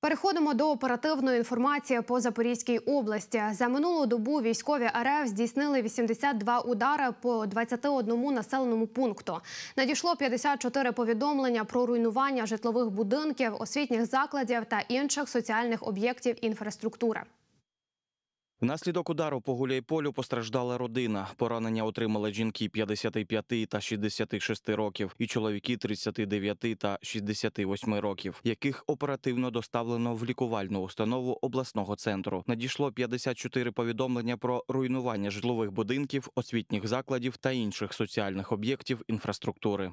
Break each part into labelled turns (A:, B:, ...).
A: Переходимо до оперативної інформації по Запорізькій області. За минулу добу військові РФ здійснили 82 удари по 21 населеному пункту. Надійшло 54 повідомлення про руйнування житлових будинків, освітніх закладів та інших соціальних об'єктів інфраструктури.
B: Внаслідок удару по Гуляйполю постраждала родина. Поранення отримали жінки 55 та 66 років і чоловіки 39 та 68 років, яких оперативно доставлено в лікувальну установу обласного центру. Надійшло 54 повідомлення про руйнування житлових будинків, освітніх закладів та інших соціальних об'єктів інфраструктури.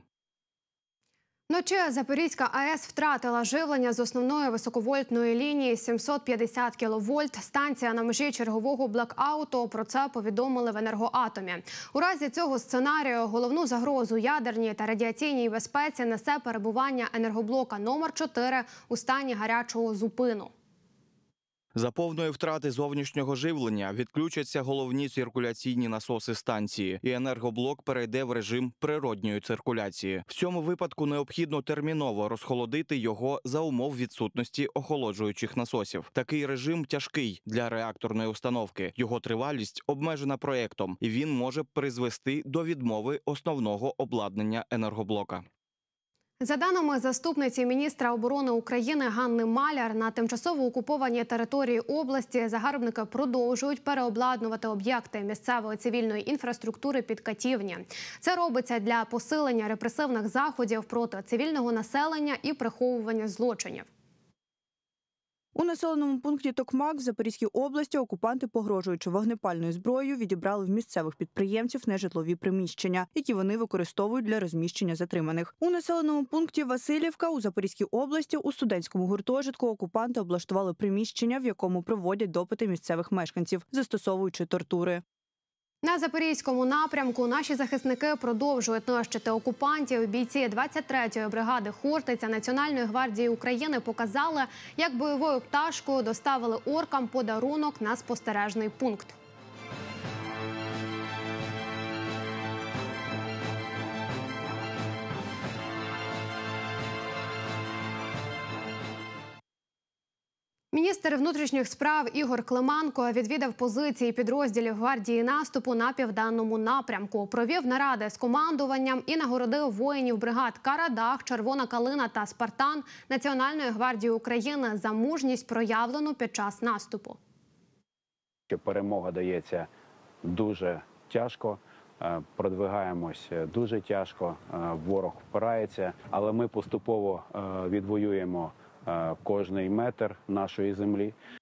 A: Вночі Запорізька АЕС втратила живлення з основної високовольтної лінії 750 кВт. Станція на межі чергового блекауту. Про це повідомили в Енергоатомі. У разі цього сценарію головну загрозу ядерній та радіаційній безпеці несе перебування енергоблока номер 4 у стані гарячого зупину.
B: За повної втрати зовнішнього живлення відключаться головні циркуляційні насоси станції, і енергоблок перейде в режим природньої циркуляції. В цьому випадку необхідно терміново розхолодити його за умов відсутності охолоджуючих насосів. Такий режим тяжкий для реакторної установки. Його тривалість обмежена проєктом, і він може призвести до відмови основного обладнання енергоблока.
A: За даними заступниці міністра оборони України Ганни Маляр, на тимчасово окупованій території області загарбники продовжують переобладнувати об'єкти місцевої цивільної інфраструктури під Катівні. Це робиться для посилення репресивних заходів проти цивільного населення і приховування злочинів.
C: У населеному пункті Токмак в Запорізькій області окупанти, погрожуючи вогнепальною зброєю, відібрали в місцевих підприємців нежитлові приміщення, які вони використовують для розміщення затриманих. У населеному пункті Василівка у Запорізькій області у студентському гуртожитку окупанти облаштували приміщення, в якому проводять допити місцевих мешканців, застосовуючи тортури.
A: На Запорізькому напрямку наші захисники продовжують нищити окупантів. Бійці 23-ї бригади «Хортиця» Національної гвардії України показали, як бойовою пташкою доставили оркам подарунок на спостережний пункт. Міністр внутрішніх справ Ігор Клименко відвідав позиції підрозділів гвардії наступу на південному напрямку. Провів наради з командуванням і нагородив воїнів бригад «Карадах», «Червона калина» та «Спартан» Національної гвардії України за мужність, проявлену під час наступу.
D: Перемога дається дуже тяжко, продвигаємось дуже тяжко, ворог впирається, але ми поступово відвоюємо кожний метр нашої землі.